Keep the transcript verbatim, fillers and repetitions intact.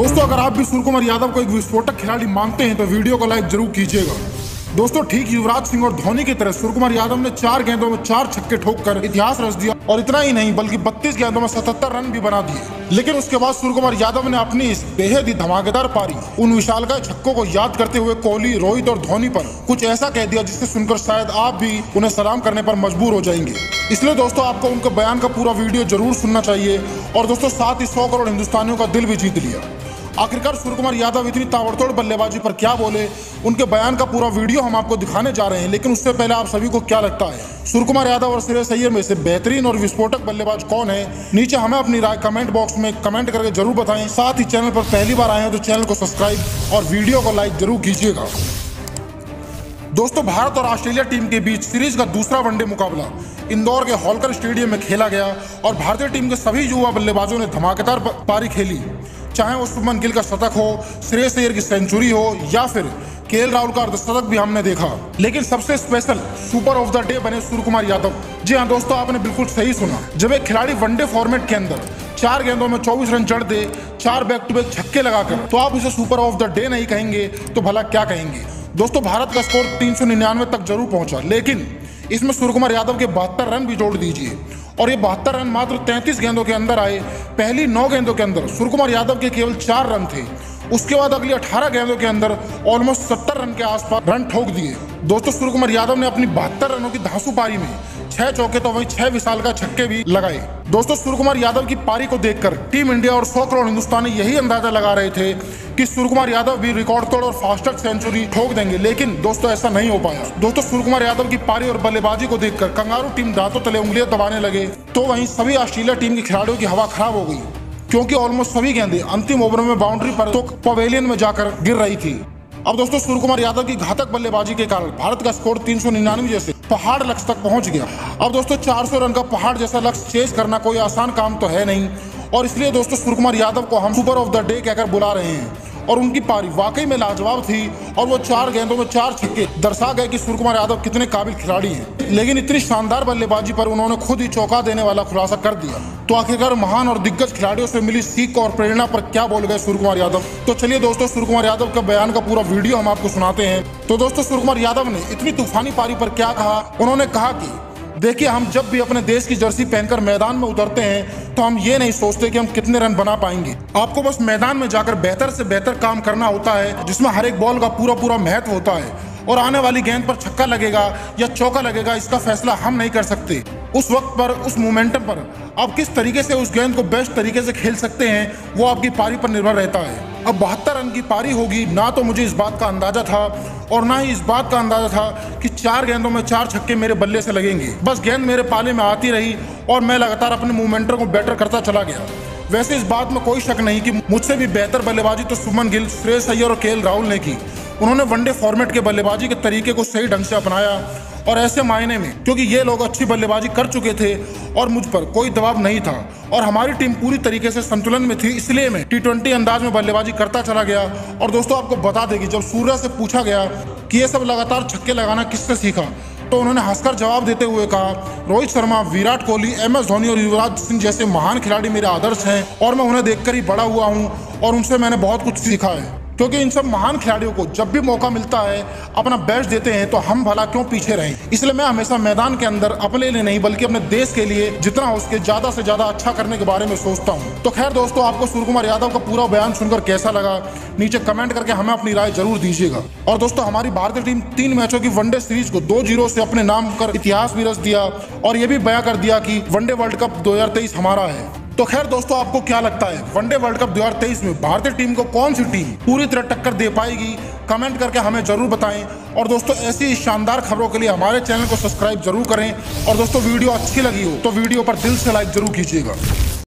दोस्तों अगर आप भी सूर्य कुमार यादव को एक विस्फोटक खिलाड़ी मानते हैं तो वीडियो को लाइक जरूर कीजिएगा। दोस्तों ठीक युवराज सिंह और धोनी की तरह सूर्य कुमार यादव ने चार गेंदों में चार छक्के ठोककर इतिहास रच दिया और इतना ही नहीं बल्कि बत्तीस गेंदों में सतहत्तर रन भी बना दिए। लेकिन उसके बाद सूर्य कुमार यादव ने अपनी इस बेहद ही धमाकेदार पारी, उन विशालकाय छक्कों को याद करते हुए कोहली, रोहित और धोनी पर कुछ ऐसा कह दिया जिससे सुनकर शायद आप भी उन्हें सलाम करने पर मजबूर हो जाएंगे। इसलिए दोस्तों आपको उनके बयान का पूरा वीडियो जरूर सुनना चाहिए और दोस्तों साथ ही सौ करोड़ हिंदुस्तानियों का दिल भी जीत लिया। आखिरकार सूर्य कुमार यादव इतनी ताबड़तोड़ बल्लेबाजी पर क्या बोले, उनके बयान का पूरा वीडियो हम आपको दिखाने जा रहे हैं। लेकिन उससे पहले आप सभी को क्या लगता है, सूर्य कुमार यादव और श्रेयस अय्यर में से बेहतरीन और विस्फोटक बल्लेबाज कौन है? नीचे हमें अपनी राय कमेंट बॉक्स में कमेंट करके जरूर बताएं। साथ ही चैनल पर पहली बार आए हैं तो चैनल को सब्सक्राइब और वीडियो को लाइक जरूर कीजिएगा। दोस्तों भारत और ऑस्ट्रेलिया टीम के बीच सीरीज का दूसरा वनडे मुकाबला इंदौर के होलकर स्टेडियम में खेला गया और भारतीय टीम के सभी युवा बल्लेबाजों ने धमाकेदार पारी खेली। चाहे वो शुभमन गिल का शतक हो, श्रेयस अय्यर की सेंचुरी हो या फिर केएल राहुल का अर्धशतक भी हमने देखा। लेकिन सबसे special super of the day बने सूर्य कुमार यादव। जी हाँ दोस्तों, आपने बिल्कुल सही सुना। जब एक खिलाड़ी वनडे फॉर्मेट के अंदर चार गेंदों में चौबीस रन जड़ दे, चार बैक टू बैक छक्के लगाकर, तो आप इसे सुपर ऑफ द डे नहीं कहेंगे तो भला क्या कहेंगे? दोस्तों भारत का स्कोर तीन सौ निन्यानवे तक जरूर पहुंचा, लेकिन इसमें सूर्य कुमार यादव के बहत्तर रन भी जोड़ दीजिए और ये बहत्तर रन मात्र तैंतीस गेंदों के अंदर आए। पहली नौ गेंदों के अंदर सूर्य कुमार यादव के केवल चार रन थे। उसके बाद अगली अठारह गेंदों के अंदर ऑलमोस्ट सत्तर रन के आसपास रन ठोक दिए। दोस्तों सूर्य कुमार यादव ने अपनी बहत्तर रनों की धांसू पारी में छह चौके तो वहीं छह विशाल का छक्के भी लगाए। दोस्तों सूर्य कुमार यादव की पारी को देखकर टीम इंडिया और सौ करोड़ हिंदुस्तानी यही अंदाजा लगा रहे थे कि सूर्य कुमार यादव भी रिकॉर्ड तोड़ और फास्टेस्ट सेंचुरी ठोक देंगे, लेकिन दोस्तों ऐसा नहीं हो पाया। दोस्तों सूर्य कुमार यादव की पारी और बल्लेबाजी को देखकर कंगारू टीम दांतों तले उंगलियां दबाने लगे, तो वहीं सभी ऑस्ट्रेलिया टीम के खिलाड़ियों की हवा खराब हो गई क्योंकि ऑलमोस्ट सभी गेंदें अंतिम ओवर में बाउंड्री पर तो पवेलियन में जाकर गिर रही थी। अब दोस्तों सूर्य कुमार यादव की घातक बल्लेबाजी के कारण भारत का स्कोर तीन सौ निन्यानवे जैसे पहाड़ लक्ष्य तक पहुंच गया। अब दोस्तों चार सौ रन का पहाड़ जैसा लक्ष्य चेज करना कोई आसान काम तो है नहीं और इसलिए दोस्तों सूर्य कुमार यादव को हम सुपर ऑफ द डे कहकर बुला रहे हैं। और उनकी पारी वाकई में लाजवाब थी और वो चार गेंदों में चार छक्के दर्शा गए कि सूर्य कुमार यादव कितने काबिल खिलाड़ी हैं। लेकिन इतनी शानदार बल्लेबाजी पर उन्होंने खुद ही चौंका देने वाला खुलासा कर दिया। तो आखिरकार महान और दिग्गज खिलाड़ियों से मिली सीख और प्रेरणा पर क्या बोल गए सूर्य कुमार यादव? तो चलिए दोस्तों सूर्य कुमार यादव का बयान का पूरा वीडियो हम आपको सुनाते हैं। तो दोस्तों सूर्य कुमार यादव ने इतनी तूफानी पारी पर क्या कहा? उन्होंने कहा कि देखिए, हम जब भी अपने देश की जर्सी पहनकर मैदान में उतरते हैं तो हम ये नहीं सोचते कि हम कितने रन बना पाएंगे। आपको बस मैदान में जाकर बेहतर से बेहतर काम करना होता है जिसमें हर एक बॉल का पूरा पूरा महत्व होता है और आने वाली गेंद पर छक्का लगेगा या चौका लगेगा इसका फैसला हम नहीं कर सकते। उस वक्त पर, उस मोमेंटम पर आप किस तरीके से उस गेंद को बेस्ट तरीके से खेल सकते हैं वो आपकी पारी पर निर्भर रहता है। अब बहत्तर रन की पारी होगी, ना तो मुझे इस बात का अंदाजा था और ना ही इस बात का अंदाजा था कि चार गेंदों में चार छक्के मेरे बल्ले से लगेंगे। बस गेंद मेरे पाले में आती रही और मैं लगातार अपने मोमेंटम को बेटर करता चला गया। वैसे इस बात में कोई शक नहीं कि मुझसे भी बेहतर बल्लेबाजी तो शुभमन गिल, श्रेयस अय्यर और केएल राहुल ने की। उन्होंने वनडे फॉर्मेट के बल्लेबाजी के तरीके को सही ढंग से अपनाया और ऐसे मायने में क्योंकि ये लोग अच्छी बल्लेबाजी कर चुके थे और मुझ पर कोई दबाव नहीं था और हमारी टीम पूरी तरीके से संतुलन में थी, इसलिए मैं टी ट्वेंटी अंदाज में बल्लेबाजी करता चला गया। और दोस्तों आपको बता दें कि जब सूर्या से पूछा गया कि ये सब लगातार छक्के लगाना किससे सीखा, तो उन्होंने हंसकर जवाब देते हुए कहा, रोहित शर्मा, विराट कोहली, एम एस धोनी और युवराज सिंह जैसे महान खिलाड़ी मेरे आदर्श हैं और मैं उन्हें देखकर ही बड़ा हुआ हूँ और उनसे मैंने बहुत कुछ सीखा है। क्योंकि इन सब महान खिलाड़ियों को जब भी मौका मिलता है अपना बेस्ट देते हैं तो हम भला क्यों पीछे रहें। इसलिए मैं हमेशा मैदान के अंदर अपने लिए नहीं बल्कि अपने देश के लिए जितना हो सके ज्यादा से ज्यादा अच्छा करने के बारे में सोचता हूं। तो खैर दोस्तों, आपको सूर्य कुमार यादव का पूरा बयान सुनकर कैसा लगा नीचे कमेंट करके हमें अपनी राय जरूर दीजिएगा। और दोस्तों हमारी भारतीय टीम तीन मैचों की वनडे सीरीज को दो जीरो से अपने नाम कर इतिहास भी रच दिया और ये भी बयां कर दिया कि वनडे वर्ल्ड कप दो हजार तेईस हमारा है। तो खैर दोस्तों, आपको क्या लगता है वनडे वर्ल्ड कप दो हजार तेईस में भारतीय टीम को कौन सी टीम पूरी तरह टक्कर दे पाएगी? कमेंट करके हमें जरूर बताएं। और दोस्तों ऐसी शानदार खबरों के लिए हमारे चैनल को सब्सक्राइब जरूर करें और दोस्तों वीडियो अच्छी लगी हो तो वीडियो पर दिल से लाइक जरूर कीजिएगा।